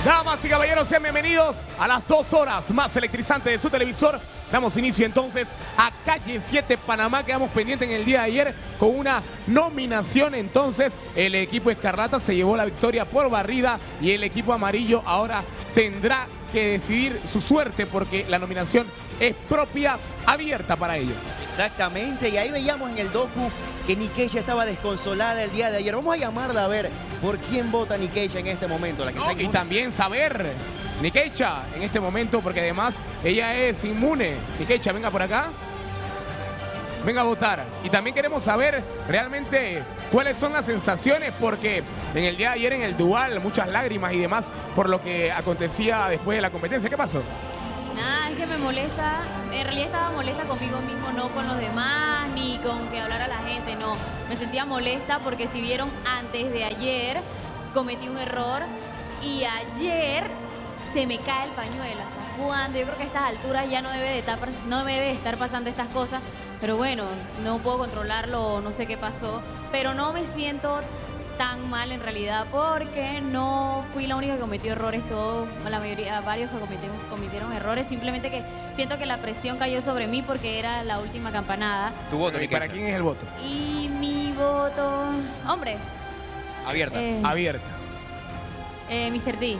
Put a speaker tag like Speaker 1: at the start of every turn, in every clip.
Speaker 1: Damas y caballeros, sean bienvenidos a las 2 horas más electrizantes de su televisor. Damos inicio entonces a Calle 7 Panamá. Quedamos pendientes en el día de ayer con una nominación. Entonces el equipo Escarlata se llevó la victoria por barrida y el equipo amarillo ahora tendrá que decidir su suerte porque la nominación es propia, abierta para ellos.
Speaker 2: Exactamente, y ahí veíamos en el docu que Nikeisha estaba desconsolada el día de ayer. Vamos a llamarla a ver por quién vota Nikeisha en este momento. La que está
Speaker 1: Y también saber, Nikeisha, en este momento, porque además ella es inmune. Nikeisha, venga por acá. Venga a votar. Y también queremos saber realmente cuáles son las sensaciones, porque en el día de ayer en el dual, muchas lágrimas y demás por lo que acontecía después de la competencia. ¿Qué pasó?
Speaker 3: Nada, es que me molesta, en realidad estaba molesta conmigo mismo, no con los demás, ni con que hablara la gente, no. Me sentía molesta porque si vieron antes de ayer, cometí un error y ayer se me cae el pañuelo. O sea, cuando yo creo que a estas alturas ya no debe de estar pasando estas cosas, pero bueno, no puedo controlarlo, no sé qué pasó, pero no me siento tan mal en realidad porque no fui la única que cometió errores, la mayoría, varios que cometieron errores, simplemente que siento que la presión cayó sobre mí porque era la última campanada.
Speaker 2: Tu voto,
Speaker 1: ¿Y para quién es el voto?
Speaker 3: Y mi voto, hombre.
Speaker 2: Abierta.
Speaker 1: Abierta.
Speaker 3: Mr. D.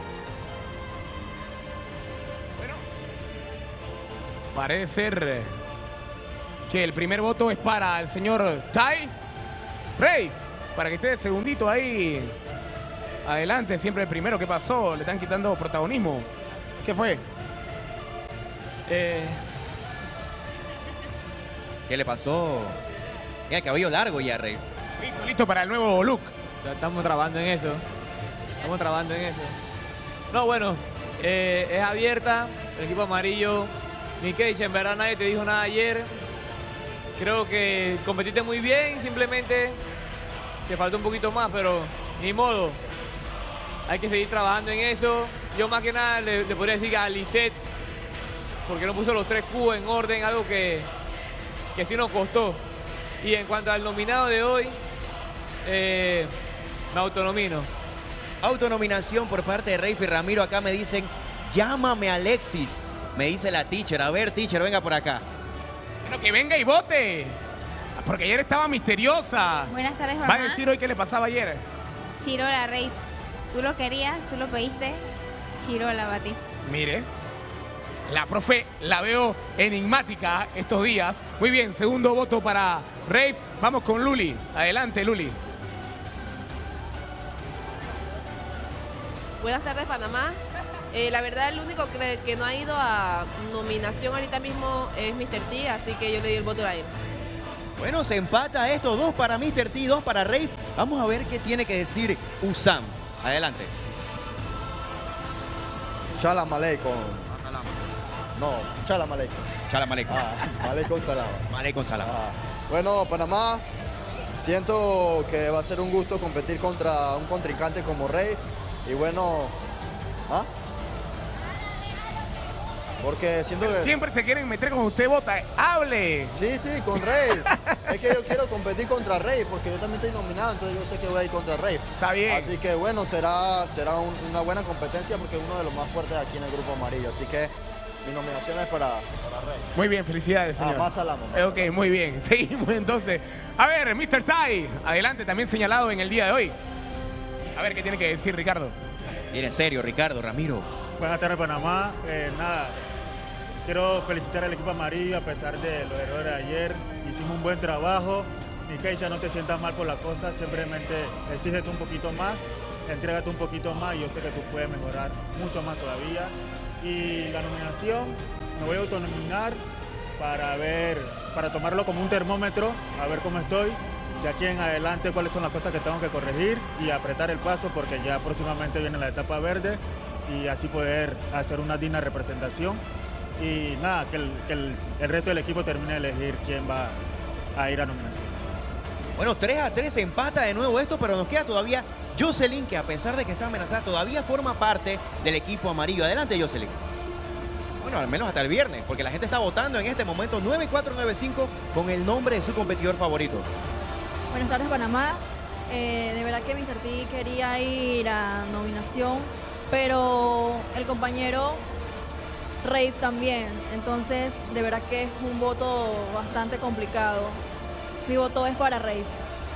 Speaker 1: Bueno, parece ser que el primer voto es para el señor Ty Rave. Para que esté de segundito ahí. Adelante, siempre el primero. ¿Qué pasó? Le están quitando protagonismo. ¿Qué fue?
Speaker 2: ¿Qué le pasó? Mira, el cabello largo ya, Rey.
Speaker 1: Listo para el nuevo look.
Speaker 4: Ya estamos trabajando en eso. No, bueno, es abierta. El equipo amarillo. Nikeisha, en verdad nadie te dijo nada ayer. Creo que competiste muy bien, simplemente te faltó un poquito más, pero ni modo. Hay que seguir trabajando en eso. Yo más que nada le podría decir a Lisette, porque no puso los 3 cubos en orden, algo que sí nos costó. Y en cuanto al nominado de hoy, me autonomino.
Speaker 2: Autonominación por parte de Rey y Ramiro. Acá me dicen, llámame Alexis. Me dice la teacher. A ver, teacher, venga por acá.
Speaker 1: Bueno, que venga y vote. Porque ayer estaba misteriosa.
Speaker 5: Buenas tardes,
Speaker 1: Va
Speaker 5: mamá.
Speaker 1: a decir hoy qué le pasaba ayer.
Speaker 5: Chirola, Rey. Tú lo querías, tú lo pediste. Chirola, Bati.
Speaker 1: Mire, la profe la veo enigmática estos días. Muy bien, segundo voto para Rave. Vamos con Luli. Adelante, Luli.
Speaker 6: Buenas tardes, Panamá. La verdad, el único que no ha ido a nominación ahorita mismo es Mr. T, así que yo le di el voto a él.
Speaker 2: Bueno, se empata esto. 2 para Mr. T, 2 para Rey. Vamos a ver qué tiene que decir Usam. Adelante.
Speaker 7: Shalom Aleikum. No, Shalom Aleikum.
Speaker 2: Shalom Aleikum.
Speaker 7: Aleikum Salam.
Speaker 2: Aleikum Salam.
Speaker 7: Bueno, Panamá, siento que va a ser un gusto competir contra un contrincante como Rey. Y bueno, porque siento que...
Speaker 1: Siempre se quieren meter con usted, vota. ¡Hable!
Speaker 7: Sí, con Rey. Es que yo quiero competir contra Rey, porque yo también estoy nominado, entonces yo sé que voy a ir contra Rey.
Speaker 1: Está bien.
Speaker 7: Así que bueno, será una buena competencia porque es uno de los más fuertes aquí en el grupo amarillo. Así que mi nominación es para Rey.
Speaker 1: Muy bien, felicidades, señor.
Speaker 7: Más salamo.
Speaker 1: Ok, muy bien. Seguimos entonces. A ver, Mr. Ty, adelante, también señalado en el día de hoy. A ver qué tiene que decir Ricardo.
Speaker 2: Mire, en serio, Ricardo, Ramiro.
Speaker 8: Buenas tardes, Panamá. Nada, quiero felicitar al equipo amarillo a pesar de los errores de ayer. Hicimos un buen trabajo. Nikeisha, no te sientas mal por la cosa, simplemente exígete un poquito más, entrégate un poquito más y yo sé que tú puedes mejorar mucho más todavía. Y la nominación, me voy a autonominar para tomarlo como un termómetro, a ver cómo estoy. De aquí en adelante, cuáles son las cosas que tengo que corregir y apretar el paso porque ya próximamente viene la etapa verde y así poder hacer una digna representación. Y nada, que el resto del equipo termine de elegir quién va a ir a nominación.
Speaker 2: Bueno, 3-3 se empata de nuevo esto, pero nos queda todavía Jocelyn, que a pesar de que está amenazada, todavía forma parte del equipo amarillo. Adelante, Jocelyn. Bueno, al menos hasta el viernes, porque la gente está votando en este momento 9495 con el nombre de su competidor favorito.
Speaker 9: Buenas tardes, Panamá. De verdad que Mr. T quería ir a nominación pero el compañero Rave también. Entonces, de verdad que es un voto bastante complicado. Mi voto es para Rave.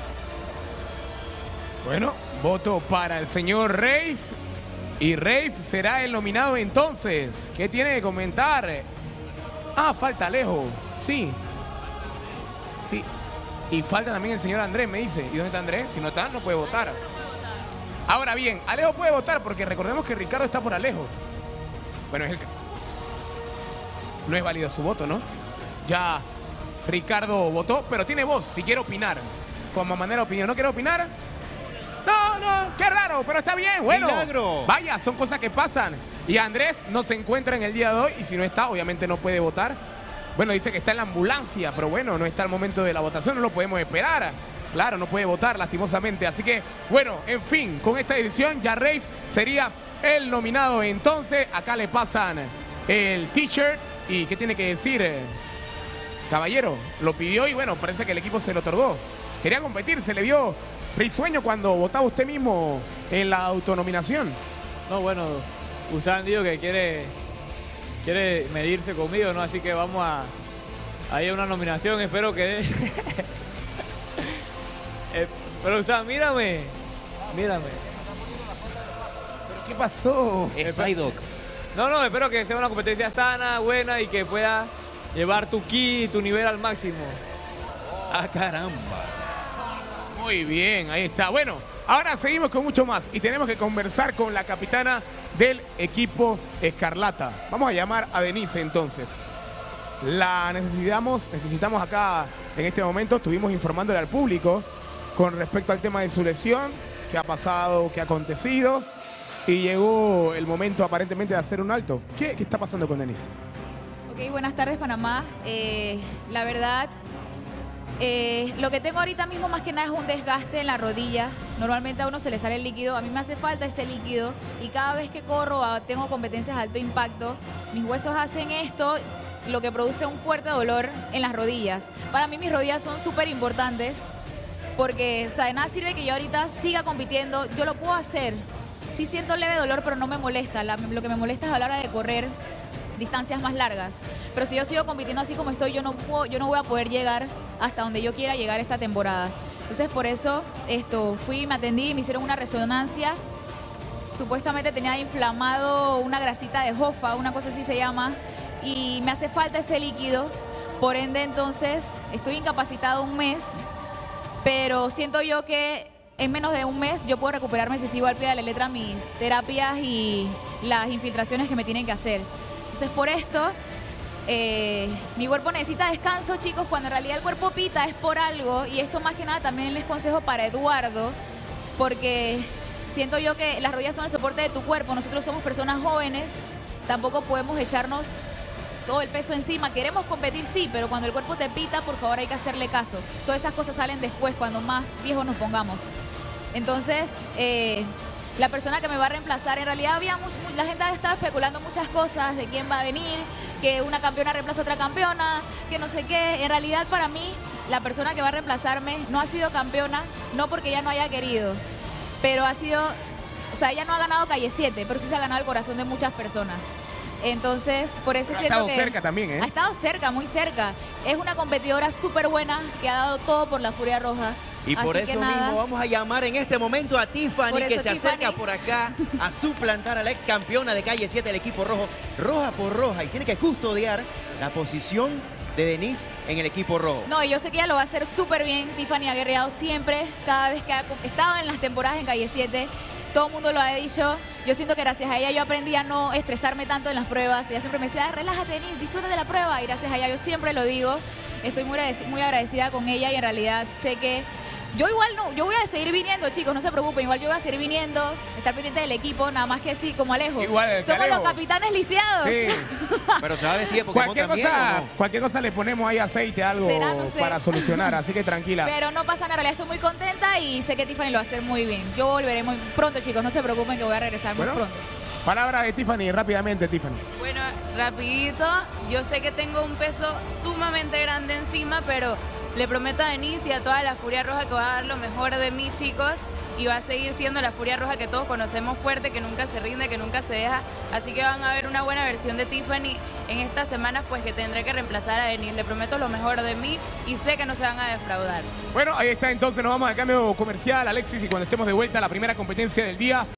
Speaker 1: Bueno, voto para el señor Rave. Y Rave será el nominado entonces. ¿Qué tiene que comentar? Ah, falta Alejo. Sí. Sí. Y falta también el señor Andrés, me dice. ¿Y dónde está Andrés? Si no está, no puede votar. Ahora bien, Alejo puede votar porque recordemos que Ricardo está por Alejo. Bueno, es el que... No es válido su voto, ¿no? Ya Ricardo votó, pero tiene voz si quiere opinar. Como manera de opinión. ¿No quiere opinar? No, qué raro, pero está bien. Bueno,
Speaker 2: ¡milagro!
Speaker 1: Vaya, son cosas que pasan. Y Andrés no se encuentra en el día de hoy y si no está, obviamente no puede votar. Bueno, dice que está en la ambulancia, pero bueno, no está al momento de la votación, no lo podemos esperar. Claro, no puede votar lastimosamente. Así que, bueno, en fin, con esta edición ya Rave sería el nominado. Entonces, acá le pasan el t-shirt. ¿Y qué tiene que decir? Caballero, lo pidió y bueno, parece que el equipo se lo otorgó. Quería competir, se le vio risueño cuando votaba usted mismo en la autonominación.
Speaker 4: No, bueno, Usan dijo que quiere medirse conmigo, ¿no? Así que vamos a ir a una nominación, espero que... pero Usan, mírame.
Speaker 1: ¿Pero qué pasó?
Speaker 2: Es Psyduck.
Speaker 4: No, espero que sea una competencia sana, buena y que pueda llevar tu ki y tu nivel al máximo.
Speaker 2: ¡Ah, caramba!
Speaker 1: Muy bien, ahí está. Bueno, ahora seguimos con mucho más y tenemos que conversar con la capitana del equipo Escarlata. Vamos a llamar a Denise entonces. La necesitamos acá en este momento. Estuvimos informándole al público con respecto al tema de su lesión, qué ha pasado, qué ha acontecido. Y llegó el momento aparentemente de hacer un alto. ¿Qué está pasando con Denise?
Speaker 10: Ok, buenas tardes Panamá. La verdad, lo que tengo ahorita mismo más que nada es un desgaste en la rodilla. Normalmente a uno se le sale el líquido, a mí me hace falta ese líquido y cada vez que corro tengo competencias de alto impacto, mis huesos hacen esto, lo que produce un fuerte dolor en las rodillas. Para mí mis rodillas son súper importantes porque, o sea, de nada sirve que yo ahorita siga compitiendo, yo lo puedo hacer. Sí siento leve dolor, pero no me molesta. Lo que me molesta es a la hora de correr distancias más largas. Pero si yo sigo compitiendo así como estoy, yo no voy a poder llegar hasta donde yo quiera llegar esta temporada. Entonces, por eso fui, me atendí, me hicieron una resonancia. Supuestamente tenía inflamado una grasita de jofa, una cosa así se llama, y me hace falta ese líquido. Por ende, entonces, estoy incapacitado un mes, pero siento yo que en menos de un mes yo puedo recuperarme si sigo al pie de la letra mis terapias y las infiltraciones que me tienen que hacer. Entonces, por esto, mi cuerpo necesita descanso, chicos, cuando en realidad el cuerpo pita es por algo. Y esto más que nada también les consejo para Eduardo, porque siento yo que las rodillas son el soporte de tu cuerpo. Nosotros somos personas jóvenes, tampoco podemos echarnos todo el peso encima. Queremos competir, sí, pero cuando el cuerpo te pita, por favor hay que hacerle caso. Todas esas cosas salen después, cuando más viejos nos pongamos. Entonces, la persona que me va a reemplazar, en realidad la gente ha estado especulando muchas cosas de quién va a venir, que una campeona reemplaza a otra campeona, que no sé qué. En realidad, para mí, la persona que va a reemplazarme no ha sido campeona, no porque ella no haya querido, pero ha sido, o sea, ella no ha ganado Calle 7, pero sí se ha ganado el corazón de muchas personas. Entonces, por eso siento que...
Speaker 1: Ha estado cerca también, ¿eh?
Speaker 10: Ha estado cerca, muy cerca. Es una competidora súper buena que ha dado todo por la Furia Roja.
Speaker 2: Y por eso mismo vamos a llamar en este momento a Tiffany, que se acerca por acá a suplantar a la ex campeona de Calle 7 del equipo rojo, roja por roja, y tiene que custodiar la posición de Denise en el equipo rojo.
Speaker 10: No, y yo sé que ella lo va a hacer súper bien. Tiffany ha guerreado siempre, cada vez que ha estado en las temporadas en Calle 7. Todo el mundo lo ha dicho. Yo siento que gracias a ella yo aprendí a no estresarme tanto en las pruebas. Ella siempre me decía, relájate, Denise, disfruta de la prueba. Y gracias a ella yo siempre lo digo. Estoy muy agradecida con ella y en realidad sé que yo voy a seguir viniendo, chicos, no se preocupen. Igual yo voy a seguir viniendo, estar pendiente del equipo, nada más que sí, como Alejo.
Speaker 1: Igual,
Speaker 10: somos los capitanes lisiados.
Speaker 1: Sí.
Speaker 2: Pero se va a vestir de Pokémon también, ¿o no?
Speaker 1: Cualquier cosa le ponemos ahí aceite, algo
Speaker 10: No sé,
Speaker 1: para solucionar, así que tranquila.
Speaker 10: Pero no pasa nada, en realidad estoy muy contenta y sé que Tiffany lo va a hacer muy bien. Yo volveré muy pronto, chicos, no se preocupen que voy a regresar muy pronto.
Speaker 1: Palabra de Tiffany, rápidamente, Tiffany.
Speaker 11: Bueno, rapidito, yo sé que tengo un peso sumamente grande encima, pero le prometo a Denise y a toda la Furia Roja que voy a dar lo mejor de mí, chicos. y va a seguir siendo la Furia Roja que todos conocemos, fuerte, que nunca se rinde, que nunca se deja. Así que van a ver una buena versión de Tiffany en estas semanas, pues que tendré que reemplazar a Denise. Le prometo lo mejor de mí y sé que no se van a defraudar.
Speaker 1: Bueno, ahí está entonces, nos vamos al cambio comercial, Alexis, y cuando estemos de vuelta a la primera competencia del día.